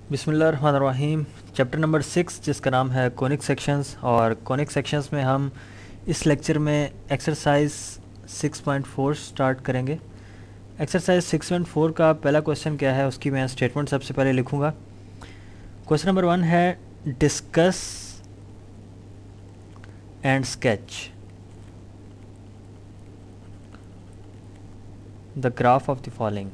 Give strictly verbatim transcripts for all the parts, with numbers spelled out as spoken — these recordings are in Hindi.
बिस्मिल्लाहिर्रहमानिर्रहीम। चैप्टर नंबर सिक्स जिसका नाम है कोनिक सेक्शंस, और कोनिक सेक्शंस में हम इस लेक्चर में exercise six point four start करेंगे। एक्सरसाइज सिक्स पॉइंट फोर का पहला क्वेश्चन क्या है उसकी मैं स्टेटमेंट सबसे पहले लिखूँगा। क्वेश्चन नंबर वन है discuss and sketch the graph of the following.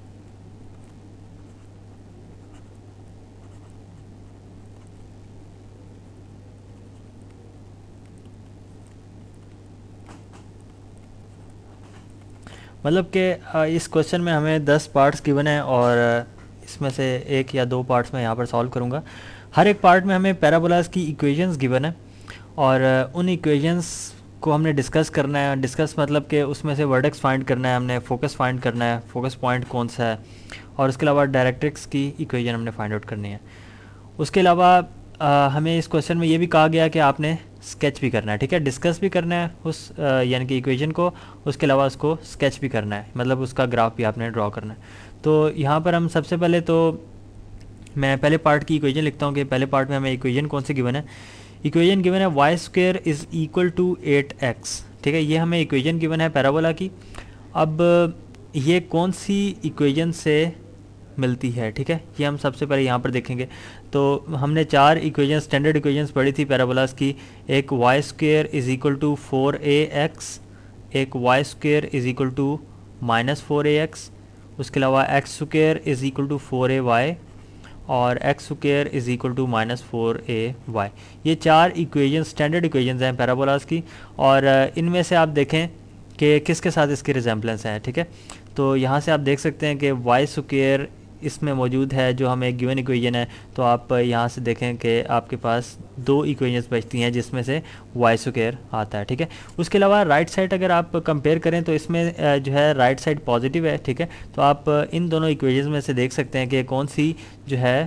मतलब कि इस क्वेश्चन में हमें दस पार्ट्स गिवन है और इसमें से एक या दो पार्ट्स मैं यहाँ पर सॉल्व करूँगा। हर एक पार्ट में हमें पैराबोलास की इक्वेशंस गिवन है और उन इक्वेशंस को हमने डिस्कस करना है। डिस्कस मतलब कि उसमें से वर्टेक्स फाइंड करना है, हमने फोकस फाइंड करना है, फोकस पॉइंट कौन सा है, और उसके अलावा डायरेक्ट्रिक्स की इक्वेशन हमने फाइंड आउट करनी है। उसके अलावा आ, हमें इस क्वेश्चन में ये भी कहा गया कि आपने स्केच भी करना है, ठीक है, डिस्कस भी करना है उस यानी कि इक्वेशन को, उसके अलावा उसको स्केच भी करना है, मतलब उसका ग्राफ भी आपने ड्रॉ करना है। तो यहाँ पर हम सबसे पहले तो मैं पहले पार्ट की इक्वेशन लिखता हूँ कि पहले पार्ट में हमें इक्वेशन कौन सी गिवन है। इक्वेशन गिवन है y square is equal to eight x, ठीक है, ये हमें इक्वेशन गिवन है पैराबोला की। अब ये कौन सी इक्वेशन से मिलती है, ठीक है, ये हम सबसे पहले यहाँ पर देखेंगे। तो हमने चार इक्वेशन स्टैंडर्ड इक्वेशंस पढ़ी थी पैराबोलास की। एक y square is equal to four a x, एक y square is equal to minus four a x, उसके अलावा x square is equal to four a y, और x square is equal to minus four a y. ये चार इक्वेशन स्टैंडर्ड इक्वेशंस हैं पैराबोलास की, और इनमें से आप देखें कि किसके साथ इसकी रिजेम्बलेंस है, ठीक है। तो यहाँ से आप देख सकते हैं कि वाई स्क्वेयर इसमें मौजूद है जो हमें गिवन इक्वेशन है। तो आप यहाँ से देखें कि आपके पास दो इक्वेशंस बचती हैं जिसमें से वाई स्क्वायर आता है, ठीक है। उसके अलावा राइट साइड अगर आप कंपेयर करें तो इसमें जो है राइट साइड पॉजिटिव है, ठीक है। तो आप इन दोनों इक्वेशंस में से देख सकते हैं कि कौन सी जो है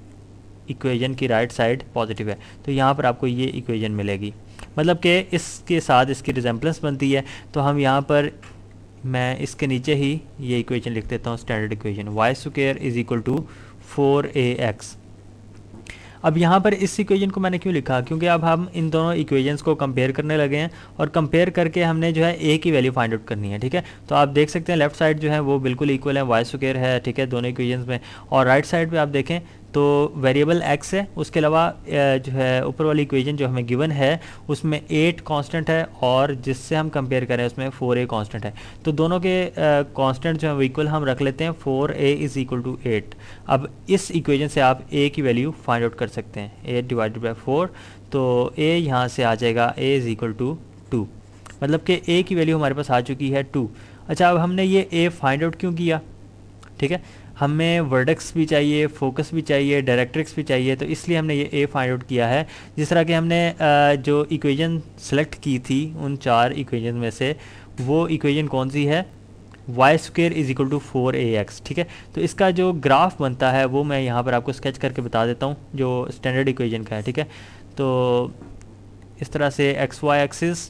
इक्वेशन की राइट साइड पॉजिटिव है। तो यहाँ पर आपको ये इक्वेशन मिलेगी, मतलब कि इसके साथ इसकी रिजेम्बलेंस बनती है। तो हम यहाँ पर मैं इसके नीचे ही ये इक्वेशन लिख देता हूँ, standard equation y square is equal to four a x. अब यहाँ पर इस इक्वेशन को मैंने क्यों लिखा, क्योंकि अब हम इन दोनों इक्वेशंस को कंपेयर करने लगे हैं और कंपेयर करके हमने जो है ए की वैल्यू फाइंड आउट करनी है, ठीक है। तो आप देख सकते हैं लेफ्ट साइड जो है वो बिल्कुल इक्वल है, वाई स्क्वायर है, ठीक है, दोनों इक्वेशंस में। और राइट साइड पे आप देखें तो वेरिएबल एक्स है, उसके अलावा जो है ऊपर वाली इक्वेशन जो हमें गिवन है उसमें एट कांस्टेंट है और जिससे हम कंपेयर करें उसमें फोर ए कांस्टेंट है। तो दोनों के कांस्टेंट जो है वो इक्वल हम रख लेते हैं, four a is equal to eight. अब इस इक्वेशन से आप ए की वैल्यू फाइंड आउट कर सकते हैं, एट डिवाइडेड बाई फोर, तो ए यहाँ से आ जाएगा a is equal to two, मतलब कि ए की वैल्यू हमारे पास आ चुकी है टू। अच्छा, अब हमने ये ए फाइंड आउट क्यों किया, ठीक है, हमें वर्टेक्स भी चाहिए, फोकस भी चाहिए, डायरेक्ट्रिक्स भी चाहिए, तो इसलिए हमने ये ए फाइंड आउट किया है। जिस तरह कि हमने जो इक्वेशन सेलेक्ट की थी उन चार इक्वेशन में से वो इक्वेशन कौन सी है, y square is equal to four a x, ठीक है। तो इसका जो ग्राफ बनता है वो मैं यहाँ पर आपको स्केच करके बता देता हूँ जो स्टैंडर्ड इक्वेशन का है, ठीक है। तो इस तरह से एक्स वाई एक्सिस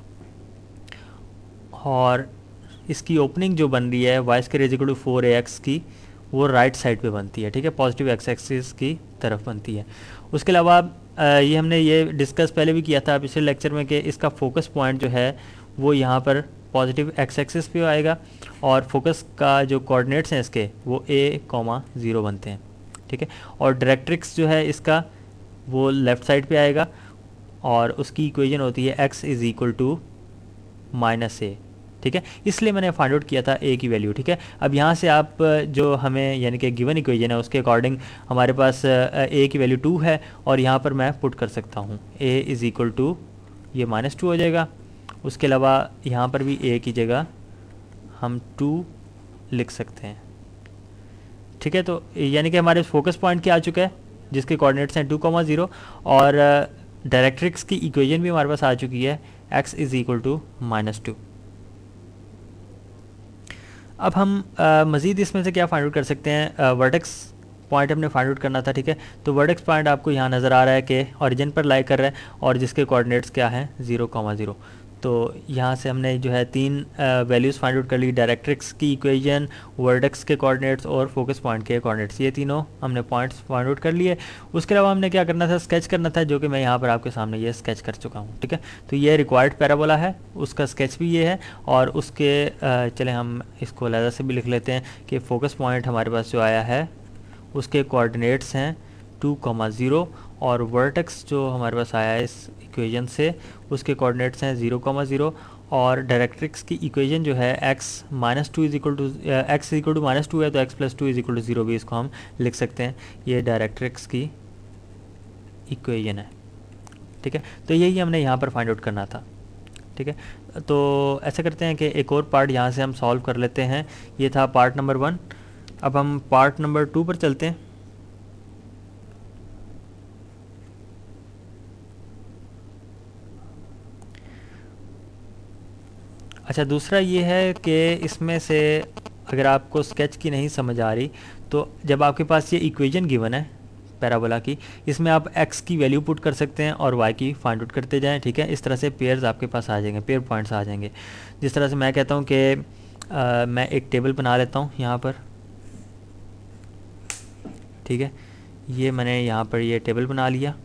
और इसकी ओपनिंग जो बन रही है y square is equal to four a x की, वो राइट साइड पे बनती है, ठीक है, पॉजिटिव एक्स एक्सिस की तरफ बनती है। उसके अलावा ये हमने ये डिस्कस पहले भी किया था पिछले लेक्चर में कि इसका फोकस पॉइंट जो है वो यहाँ पर पॉजिटिव एक्स एक्सिस पे आएगा और फोकस का जो कोऑर्डिनेट्स हैं इसके वो ए कॉमा ज़ीरो बनते हैं, ठीक है। और डायरेक्ट्रिक्स जो है इसका वो लेफ़्ट साइड पे आएगा और उसकी इक्वेशन होती है x is equal to minus a, ठीक है। इसलिए मैंने फाइंड आउट किया था ए की वैल्यू, ठीक है। अब यहाँ से आप जो हमें यानी कि गिवन इक्वेशन है उसके अकॉर्डिंग हमारे पास ए की वैल्यू टू है और यहाँ पर मैं पुट कर सकता हूँ ए इज़ इक्वल टू, ये माइनस टू हो जाएगा। उसके अलावा यहाँ पर भी ए की जगह हम टू लिख सकते हैं, ठीक है। तो यानी कि हमारे फोकस पॉइंट क्या आ चुका है जिसके कोऑर्डिनेट्स हैं टू कॉमा ज़ीरो, और डायरेक्ट्रिक्स की इक्वेशन भी हमारे पास आ चुकी है x is equal to minus two. अब हम मज़ीद इसमें से क्या फाइंड आउट कर सकते हैं, वर्टेक्स पॉइंट हमने फाइंड आउट करना था, ठीक है। तो वर्टेक्स पॉइंट आपको यहाँ नज़र आ रहा है कि ओरिजिन पर लाई कर रहा है और जिसके कोऑर्डिनेट्स क्या हैं ज़ीरो कॉमा ज़ीरो। तो यहाँ से हमने जो है तीन वैल्यूज़ फाइंड आउट कर ली, डायरेक्ट्रिक्स की इक्वेशन, वर्टेक्स के कोऑर्डिनेट्स और फोकस पॉइंट के कोऑर्डिनेट्स, ये तीनों हमने पॉइंट्स फाइंड आउट कर लिए। उसके अलावा हमने क्या करना था, स्केच करना था, जो कि मैं यहाँ पर आपके सामने ये स्केच कर चुका हूँ। ठीक है, तो ये रिक्वायर्ड पैराबोला है, उसका स्केच भी ये है। और उसके चले हम इसको अलग से भी लिख लेते हैं कि फोकस पॉइंट हमारे पास जो आया है उसके कोऑर्डिनेट्स हैं टू कॉमा ज़ीरो, और वर्टेक्स जो हमारे पास आया है इस इक्वेशन से उसके कोऑर्डिनेट्स हैं ज़ीरो कॉमा ज़ीरो। और डायरेक्ट्रिक्स की इक्वेशन जो है x minus two is equal to x equal to minus two है, तो x plus two is equal to zero भी इसको हम लिख सकते हैं। ये डायरेक्ट्रिक्स की इक्वेशन है। ठीक है, तो यही हमने यहाँ पर फाइंड आउट करना था। ठीक है, तो ऐसा करते हैं कि एक और पार्ट यहाँ से हम सॉल्व कर लेते हैं। ये था पार्ट नंबर वन। अब हम पार्ट नंबर टू पर चलते हैं। अच्छा, दूसरा ये है कि इसमें से अगर आपको स्केच की नहीं समझ आ रही, तो जब आपके पास ये इक्वेशन गिवन है पैराबोला की, इसमें आप x की वैल्यू पुट कर सकते हैं और y की फाइंड आउट करते जाएं। ठीक है, इस तरह से पेयर्स आपके पास आ जाएंगे, पेयर पॉइंट्स आ जाएंगे। जिस तरह से मैं कहता हूँ कि मैं एक टेबल बना लेता हूँ यहाँ पर। ठीक है, ये मैंने यहाँ पर ये टेबल बना लिया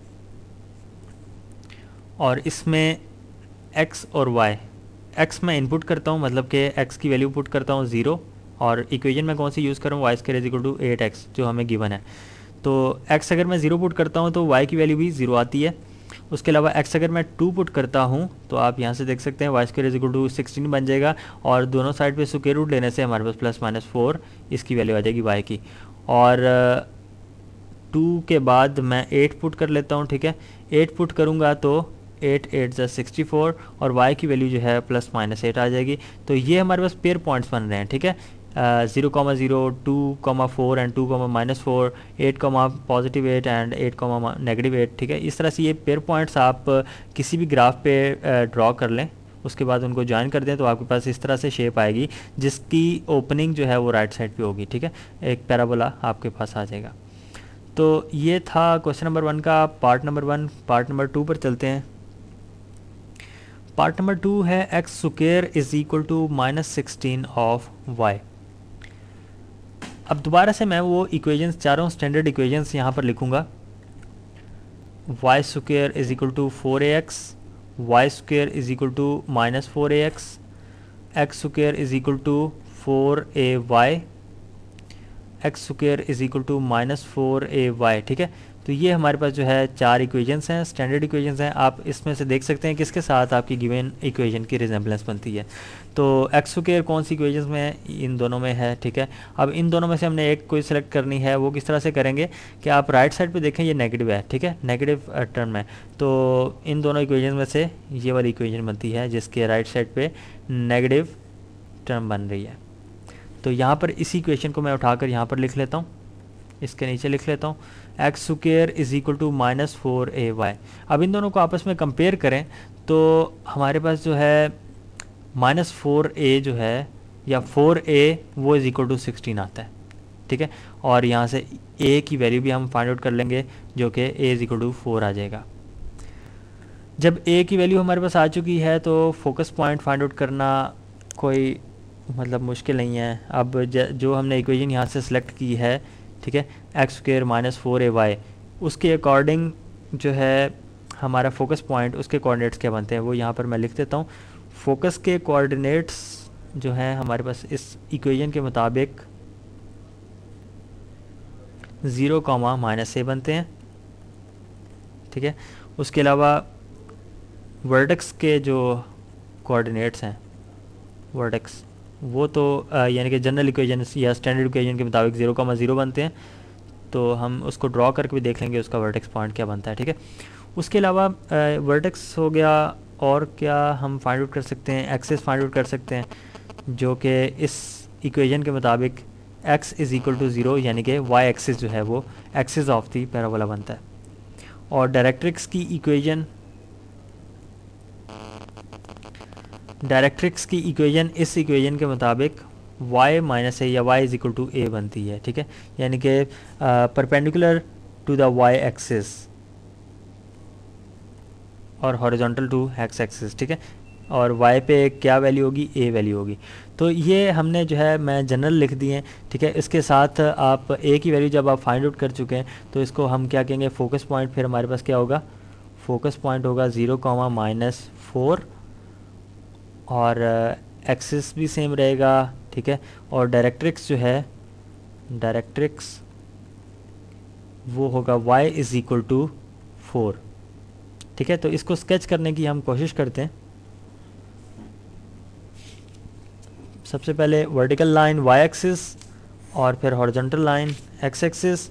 और इसमें x और y, x मैं इनपुट करता हूँ, मतलब कि x की वैल्यू पुट करता हूँ ज़ीरो, और इक्वेशन में कौन सी यूज़ करूँ, y square is equal to eight x जो हमें गिवन है। तो x अगर मैं ज़ीरो पुट करता हूँ तो y की वैल्यू भी ज़ीरो आती है। उसके अलावा x अगर मैं टू पुट करता हूँ तो आप यहाँ से देख सकते हैं y square is equal to sixteen बन जाएगा, और दोनों साइड पे स्क्वायर रूट लेने से हमारे पास प्लस माइनस फोर इसकी वैल्यू आ जाएगी y की। और टू के बाद मैं एट पुट कर लेता हूँ। ठीक है, एट पुट करूँगा तो एट एट ज़ा सिक्सटी फोर, और y की वैल्यू जो है प्लस माइनस एट आ जाएगी। तो ये हमारे पास पेयर पॉइंट्स बन रहे हैं। ठीक है, zero comma zero, two comma four and two comma minus four, eight comma positive eight and eight comma negative eight. ठीक है, इस तरह से ये पेयर पॉइंट्स आप किसी भी ग्राफ पे ड्रॉ कर लें, उसके बाद उनको ज्वाइन कर दें तो आपके पास इस तरह से शेप आएगी जिसकी ओपनिंग जो है वो राइट साइड पे होगी। ठीक है, एक पैराबोला आपके पास आ जाएगा। तो ये था क्वेश्चन नंबर वन का part number one. Part number two पर चलते हैं। पार्ट नंबर टू है x square is equal to minus sixteen of y. अब दोबारा से मैं वो इक्वेशंस, चारों स्टैंडर्ड इक्वेशंस यहाँ पर लिखूँगा। Y square is equal to four a x, y square is equal to minus four a x, x square is equal to four a y, x square is equal to minus four a y. ठीक है, तो ये हमारे पास जो है चार इक्वेशंस हैं, स्टैंडर्ड इक्वेशंस हैं। आप इसमें से देख सकते हैं किसके साथ आपकी गिवन इक्वेशन की रिजेंबलेंस बनती है। तो एक्स स्क्वायर कौन सी इक्वेशंस में, इन दोनों में है। ठीक है, अब इन दोनों में से हमने एक कोई सिलेक्ट करनी है। वो किस तरह से करेंगे कि आप राइट साइड पे देखें, ये नेगेटिव है। ठीक है, नेगेटिव टर्म है, तो इन दोनों इक्वेशन में से ये वाली इक्वेशन बनती है जिसके राइट साइड पे नेगेटिव टर्म बन रही है। तो यहाँ पर इसी इक्वेशन को मैं उठाकर यहाँ पर लिख लेता हूँ, इसके नीचे लिख लेता हूँ x square is equal to minus four a y. अब इन दोनों को आपस में कंपेयर करें तो हमारे पास जो है माइनस फोर ए जो है, या फोर ए वो इज इक्वल टू सिक्सटीन आता है। ठीक है, और यहाँ से ए की वैल्यू भी हम फाइंड आउट कर लेंगे जो कि a is equal to four आ जाएगा। जब ए की वैल्यू हमारे पास आ चुकी है तो फोकस पॉइंट फाइंड आउट करना कोई मतलब मुश्किल नहीं है। अब जो हमने इक्वेशन यहाँ से सिलेक्ट की है, ठीक है, x square minus four a y, उसके अकॉर्डिंग जो है हमारा फोकस पॉइंट, उसके कोऑर्डिनेट्स क्या बनते हैं वो यहाँ पर मैं लिख देता हूँ। फोकस के कोऑर्डिनेट्स जो हैं हमारे पास इस इक्वेशन के मुताबिक ज़ीरो कॉमा माइनस ए बनते हैं। ठीक है, उसके अलावा वर्टेक्स के जो कोऑर्डिनेट्स हैं, वर्टेक्स वो तो यानी कि जनरल इक्वेशन या स्टैंडर्ड इक्वेशन के मुताबिक ज़ीरो कॉमा ज़ीरो बनते हैं। तो हम उसको ड्रॉ करके भी देख लेंगे उसका वर्टेक्स पॉइंट क्या बनता है। ठीक है, उसके अलावा वर्टेक्स हो गया, और क्या हम फाइंड आउट कर सकते हैं, एक्सिस फाइंड आउट कर सकते हैं जो कि इस इक्वेशन के मुताबिक x is equal to zero, यानी कि y एक्सिस जो है वो एक्सिस ऑफ दी पैराबोला बनता है। और डायरेक्ट्रिक्स की इक्वेशन, डायरेक्ट्रिक्स की इक्वेशन इस इक्वेशन के मुताबिक y माइनस ए या y is equal to a बनती है। ठीक है, यानी कि perpendicular to the y axis और हॉरिजॉन्टल टू x एक्सिस। ठीक है, और y पे क्या वैल्यू होगी, a वैल्यू होगी। तो ये हमने जो है मैं जनरल लिख दिए, ठीक है। इसके साथ आप a की वैल्यू जब आप फाइंड आउट कर चुके हैं तो इसको हम क्या कहेंगे, फोकस पॉइंट। फिर हमारे पास क्या होगा, फोकस पॉइंट होगा ज़ीरो कॉमा माइनस फोर, और एक्सिस भी सेम रहेगा, ठीक है। और डायरेक्ट्रिक्स जो है, डायरेक्ट्रिक्स वो होगा y is equal to four, ठीक है। तो इसको स्केच करने की हम कोशिश करते हैं। सबसे पहले वर्टिकल लाइन y एक्सिस और फिर हॉरिजॉन्टल लाइन x एक्सिस।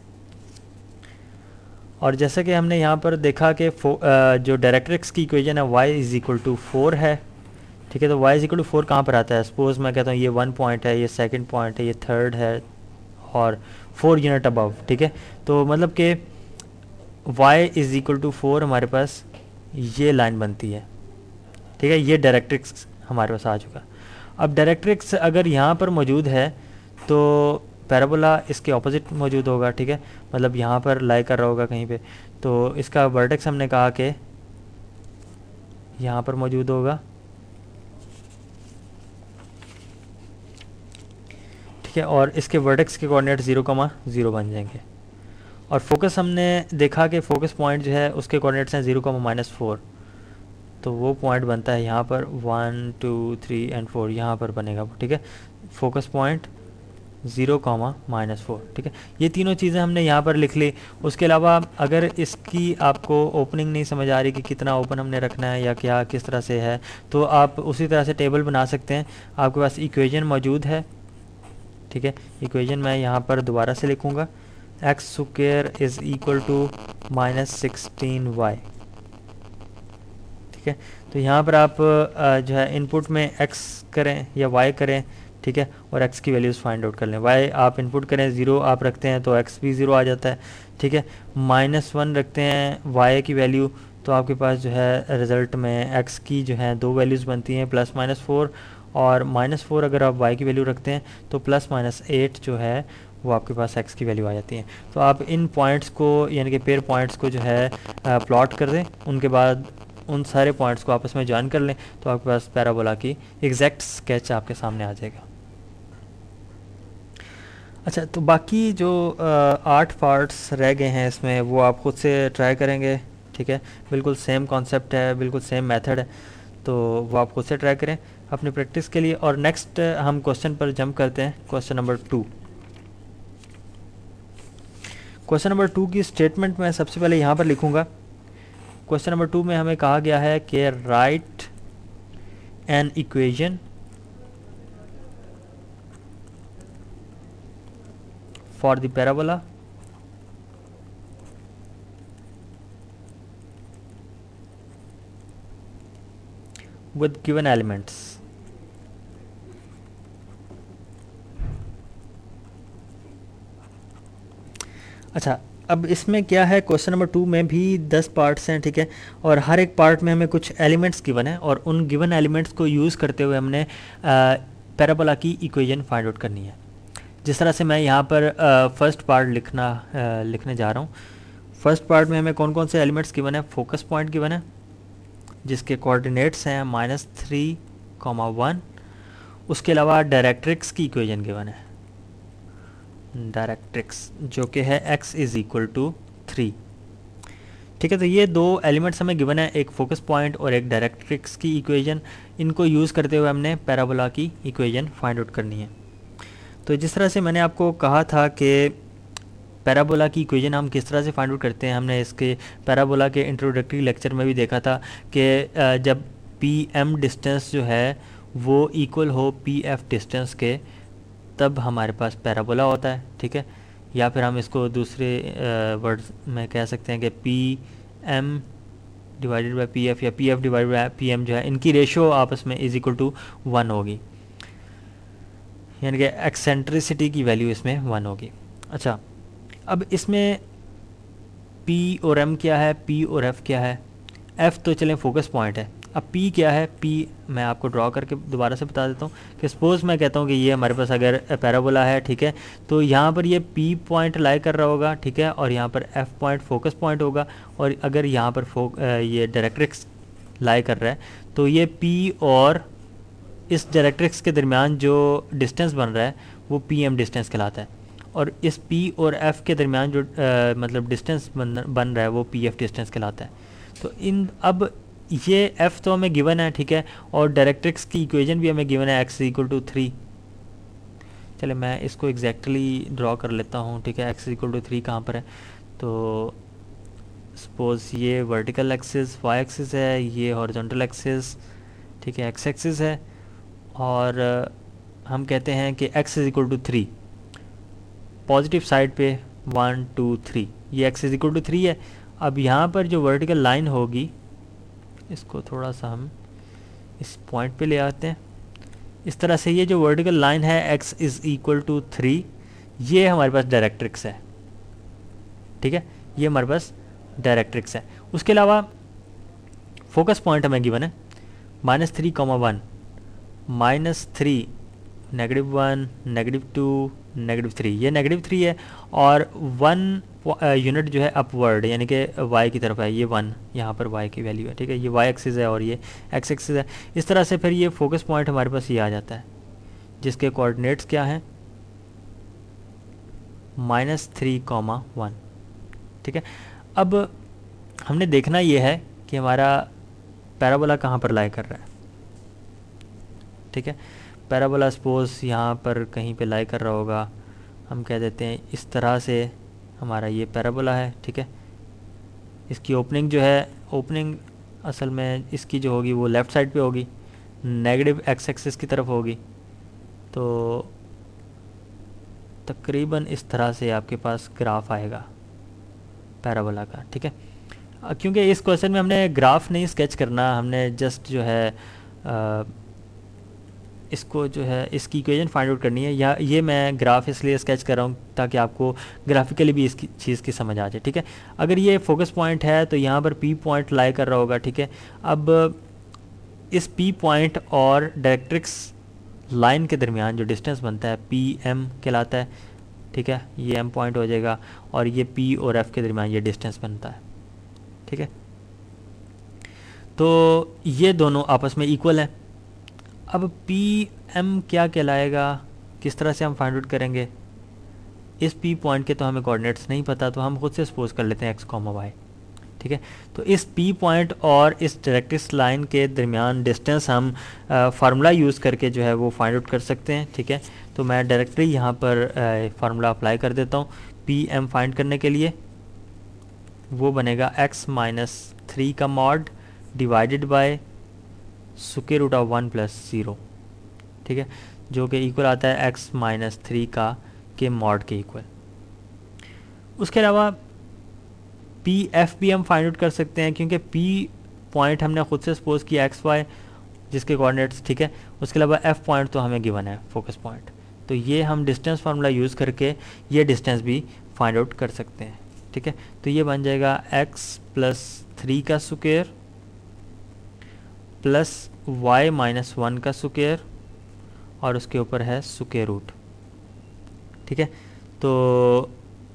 और जैसे कि हमने यहाँ पर देखा कि जो डायरेक्ट्रिक्स की इक्वेशन है y is equal to four है, ठीक है। तो y is equal to four कहाँ पर आता है, सपोज़ मैं कहता हूँ ये वन पॉइंट है, ये सेकंड पॉइंट है, ये थर्ड है और फोर यूनिट अबव, ठीक है। तो मतलब कि y is equal to four हमारे पास ये लाइन बनती है, ठीक है। ये डायरेक्ट्रिक्स हमारे पास आ चुका। अब डायरेक्ट्रिक्स अगर यहाँ पर मौजूद है तो पैराबोला इसके ऑपोजिट मौजूद होगा, ठीक है। मतलब यहाँ पर लाई कर रहा होगा कहीं पे, तो इसका वर्टेक्स हमने कहा कि यहाँ पर मौजूद होगा, ठीक है। और इसके वर्टेक्स के कोऑर्डिनेट ज़ीरो कमा ज़ीरो बन जाएंगे। और फोकस हमने देखा कि फोकस पॉइंट जो है उसके कोऑर्डिनेट्स हैं ज़ीरो कमा माइनस फोर, तो वो पॉइंट बनता है यहाँ पर one two three and four, यहाँ पर बनेगा, ठीक है। Focus point zero comma minus four, ठीक है। ये तीनों चीज़ें हमने यहाँ पर लिख ली। उसके अलावा अगर इसकी आपको ओपनिंग नहीं समझ आ रही कि कितना ओपन हमने रखना है या क्या किस तरह से है, तो आप उसी तरह से टेबल बना सकते हैं। आपके पास इक्वेशन मौजूद है, ठीक है। इक्वेशन मैं यहाँ पर दोबारा से लिखूँगा, x square is equal to minus sixteen y, ठीक है। तो यहाँ पर आप जो है इनपुट में x करें या y करें, ठीक है, और x की वैल्यूज़ फाइंड आउट कर लें। y आप इनपुट करें, ज़ीरो आप रखते हैं तो x भी ज़ीरो आ जाता है, ठीक है। माइनस वन रखते हैं y की वैल्यू, तो आपके पास जो है रिज़ल्ट में x की जो है दो वैल्यूज़ बनती हैं, प्लस माइनस फोर, और माइनस फोर अगर आप y की वैल्यू रखते हैं तो प्लस माइनस एट जो है वो आपके पास x की वैल्यू आ जाती है। तो आप इन पॉइंट्स को यानी कि पेयर पॉइंट्स को जो है प्लॉट कर दें, उनके बाद उन सारे पॉइंट्स को आपस में ज्वाइन कर लें, तो आपके पास पैराबोला की एग्जैक्ट स्केच आपके सामने आ जाएगा। अच्छा, तो बाकी जो आठ पार्ट्स रह गए हैं इसमें वो आप खुद से ट्राई करेंगे, ठीक है। बिल्कुल सेम कॉन्सेप्ट है, बिल्कुल सेम मेथड है, तो वो आप खुद से ट्राई करें अपनी प्रैक्टिस के लिए। और नेक्स्ट हम क्वेश्चन पर जंप करते हैं, question number two. Question number two की स्टेटमेंट मैं सबसे पहले यहाँ पर लिखूँगा। क्वेश्चन नंबर टू में हमें कहा गया है कि write an equation for the parabola with given elements. अच्छा, अब इसमें क्या है, क्वेश्चन नंबर टू में भी दस पार्ट्स हैं, ठीक है। और हर एक पार्ट में हमें कुछ एलिमेंट्स गिवन है और उन गिवन एलिमेंट्स को यूज़ करते हुए हमने पैराबोला की इक्वेशन फाइंड आउट करनी है। जिस तरह से मैं यहाँ पर फर्स्ट पार्ट लिखना आ, लिखने जा रहा हूँ। फर्स्ट पार्ट में हमें कौन कौन से एलिमेंट्स गिवन है, फोकस पॉइंट गिवन है जिसके कोऑर्डिनेट्स हैं माइनस थ्री कॉमा वन। उसके अलावा डायरेक्ट्रिक्स की इक्वेशन गिवन है, डायरेक्ट्रिक्स जो कि है x is equal to three, ठीक है। तो ये दो एलिमेंट्स हमें गिवन है, एक फोकस पॉइंट और एक डायरेक्ट्रिक्स की इक्वेशन। इनको यूज़ करते हुए हमने पैराबोला की इक्वेशन फाइंड आउट करनी है। तो जिस तरह से मैंने आपको कहा था कि पैराबोला की इक्वेशन हम किस तरह से फाइंड आउट करते हैं, हमने इसके पैराबोला के इंट्रोडक्टरी लेक्चर में भी देखा था कि जब पी एम डिस्टेंस जो है वो इक्वल हो पी एफ डिस्टेंस के, तब हमारे पास पैराबोला होता है, ठीक है। या फिर हम इसको दूसरे वर्ड्स में कह सकते हैं कि P M divided by P F या P F divided by P M जो है, इनकी रेशो आपस में इज इक्वल टू वन होगी, यानी कि एक्सेंट्रिसिटी की वैल्यू इसमें वन होगी। अच्छा, अब इसमें P और M क्या है, P और F क्या है। F तो चलें फोकस पॉइंट है, अब P क्या है। P मैं आपको ड्रॉ करके दोबारा से बता देता हूँ कि सपोज़ मैं कहता हूँ कि ये हमारे पास अगर पैराबोला है, ठीक है, तो यहाँ पर ये P पॉइंट लाई कर रहा होगा, ठीक है, और यहाँ पर F पॉइंट फोकस पॉइंट होगा, और अगर यहाँ पर फो ये डायरेक्ट्रिक्स लाई कर रहा है तो ये P और इस डायरेक्ट्रिक्स के दरमियान जो डिस्टेंस बन रहा है वो पी एम डिस्टेंस कहलाता है, और इस P और F के दरमियान जो आ, मतलब डिस्टेंस बन बन रहा है वो पी एफ डिस्टेंस कहलाता है। तो इन अब ये F तो हमें गिवन है, ठीक है, और डायरेक्ट्रिक्स की इक्वेशन भी हमें गिवन है x इक्वल टू थ्री। चले मैं इसको एग्जैक्टली ड्रॉ कर लेता हूँ, ठीक है। x इक्वल टू थ्री कहाँ पर है, तो सपोज ये वर्टिकल एक्सिस y एक्सिस है, ये हॉरिजॉन्टल एक्सिस, ठीक है, x एक्सिस है, और हम कहते हैं कि x is equal to three, positive side पे वन टू थ्री, ये x is equal to three है। अब यहाँ पर जो वर्टिकल लाइन होगी, इसको थोड़ा सा हम इस पॉइंट पे ले आते हैं, इस तरह से ये जो वर्टिकल लाइन है x is equal to three, ये हमारे पास डायरेक्ट्रिक्स है, ठीक है, ये हमारे पास डायरेक्ट्रिक्स है। उसके अलावा फोकस पॉइंट हमें गिवन है minus three comma one, minus three, negative one, negative two, negative three, ये नेगेटिव थ्री है, और वन यूनिट जो है अपवर्ड यानी कि y की तरफ है, ये वन, यहाँ पर y की वैल्यू है, ठीक है, ये y एक्सिस है और ये x एक्सिस है। इस तरह से फिर ये फोकस पॉइंट हमारे पास ये आ जाता है, जिसके कोऑर्डिनेट्स क्या हैं, माइनस थ्री कॉमा वन, ठीक है। अब हमने देखना ये है कि हमारा पैराबोला कहाँ पर लाई कर रहा है, ठीक है। पैराबोला सपोज यहाँ पर कहीं पे लाई कर रहा होगा, हम कह देते हैं इस तरह से हमारा ये पैराबोला है, ठीक है। इसकी ओपनिंग जो है, ओपनिंग असल में इसकी जो होगी वो लेफ़्ट साइड पे होगी, नेगेटिव एक्स एक्सिस की तरफ होगी, तो तकरीबन इस तरह से आपके पास ग्राफ आएगा पैराबोला का, ठीक है। क्योंकि इस क्वेश्चन में हमने ग्राफ नहीं स्केच करना, हमने जस्ट जो है आ, इसको जो है इसकी इक्वेशन फाइंड आउट करनी है, या ये मैं ग्राफ इसलिए स्केच कर रहा हूँ ताकि आपको ग्राफिकली भी इसकी चीज़ की समझ आ जाए, ठीक है। अगर ये फोकस पॉइंट है तो यहाँ पर पी पॉइंट लाई कर रहा होगा, ठीक है। अब इस पी पॉइंट और डायरेक्ट्रिक्स लाइन के दरमियान जो डिस्टेंस बनता है पी एम कहलाता है, ठीक है, ये एम पॉइंट हो जाएगा, और ये पी और एफ के दरमियान ये डिस्टेंस बनता है, ठीक है। तो ये दोनों आपस में इक्वल हैं। अब पी एम क्या कहलाएगा, किस तरह से हम फाइंड आउट करेंगे, इस पी पॉइंट के तो हमें कोऑर्डिनेट्स नहीं पता, तो हम खुद से सपोज कर लेते हैं एक्स कॉमा वाई, ठीक है। तो इस पी पॉइंट और इस डायरेक्ट्रिक्स लाइन के दरमियान डिस्टेंस हम फार्मूला यूज़ करके जो है वो फाइंड आउट कर सकते हैं, ठीक है। तो मैं डायरेक्टली यहाँ पर फार्मूला अप्लाई कर देता हूँ पी एम फाइंड करने के लिए। वो बनेगा एक्स माइनस थ्री का mod divided by square root of one plus zero, ठीक है, जो कि इक्वल आता है एक्स माइनस थ्री का के मॉड के इक्वल। उसके अलावा पी एफ भी हम फाइंड आउट कर सकते हैं, क्योंकि पी पॉइंट हमने खुद से सपोज किया एक्स वाई जिसके कोऑर्डिनेट्स, ठीक है। उसके अलावा एफ पॉइंट तो हमें गिवन है फोकस पॉइंट, तो ये हम डिस्टेंस फार्मूला यूज़ करके ये डिस्टेंस भी फाइंड आउट कर सकते हैं, ठीक है। तो ये बन जाएगा एक्स प्लस थ्री का square plus y minus one का स्क्वायर और उसके ऊपर है स्क्वायर रूट, ठीक है। तो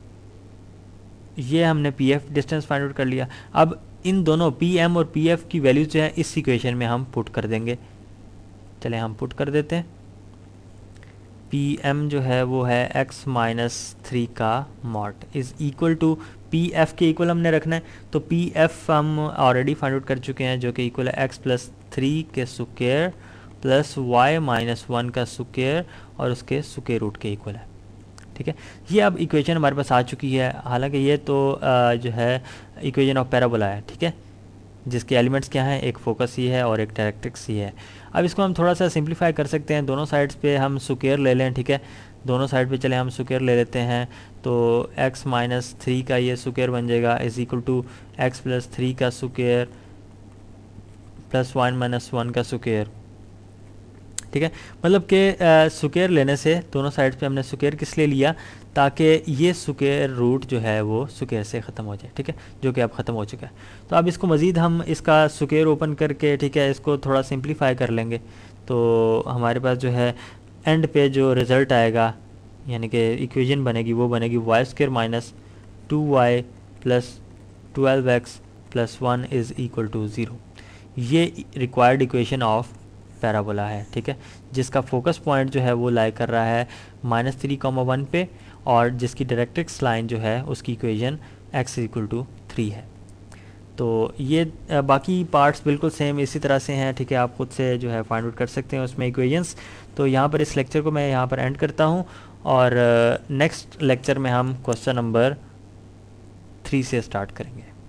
ये हमने P F distance find out कर लिया। अब इन दोनों पी एम और पी एफ की वैल्यूज जो है इस इक्वेशन में हम पुट कर देंगे। चले हम पुट कर देते हैं। पी एम जो है वो है एक्स माइनस थ्री का mod is equal to P F के इक्वल हमने रखना है, तो पी एफ हम ऑलरेडी फाइंड आउट कर चुके हैं जो कि इक्वल है एक्स प्लस थ्री के square plus y minus one का स्क्वायर और उसके स्क्वायर रूट के इक्वल है, ठीक है। ये अब इक्वेशन हमारे पास आ चुकी है। हालांकि ये तो आ, जो है इक्वेशन ऑफ पैराबोला है, ठीक है, जिसके एलिमेंट्स क्या हैं, एक फोकस ही है और एक डायरेक्ट्रिक्स ही है। अब इसको हम थोड़ा सा सिंप्लीफाई कर सकते हैं, दोनों साइड्स पे हम स्क्वायर ले लें, ठीक है, दोनों साइड पे चले हम स्क्वायर ले लेते हैं, तो x माइनस थ्री का ये स्क्वायर बन जाएगा is equal to x plus three का square plus one minus one का स्क्वायर, ठीक है। मतलब कि स्क्वायर लेने से दोनों साइड्स पे हमने स्क्वायर किस लिए लिया, ताकि ये स्क्वायर रूट जो है वो स्क्वायर से ख़त्म हो जाए, ठीक है, जो कि अब ख़त्म हो चुका है। तो अब इसको मज़ीद हम इसका स्क्वायर ओपन करके, ठीक है, इसको थोड़ा सिंप्लीफाई कर लेंगे, तो हमारे पास जो है एंड पे जो रिज़ल्ट आएगा यानी कि इक्वेशन बनेगी वो बनेगी y square minus two y plus twelve x plus one is equal to zero. ये रिक्वायर्ड इक्वेशन ऑफ पैराबोला है, ठीक है, जिसका फोकस पॉइंट जो है वो लाई कर रहा है माइनस थ्री कॉमा वन पे, और जिसकी डायरेक्ट्रिक्स लाइन जो है उसकी equation x equal to three है। तो ये अ, बाकी पार्ट्स बिल्कुल सेम इसी तरह से हैं, ठीक है, आप खुद से जो है फाइंड आउट कर सकते हैं उसमें इक्वेशंस। तो यहाँ पर इस लेक्चर को मैं यहाँ पर एंड करता हूँ, और नेक्स्ट लेक्चर में हम क्वेश्चन नंबर थ्री से स्टार्ट करेंगे।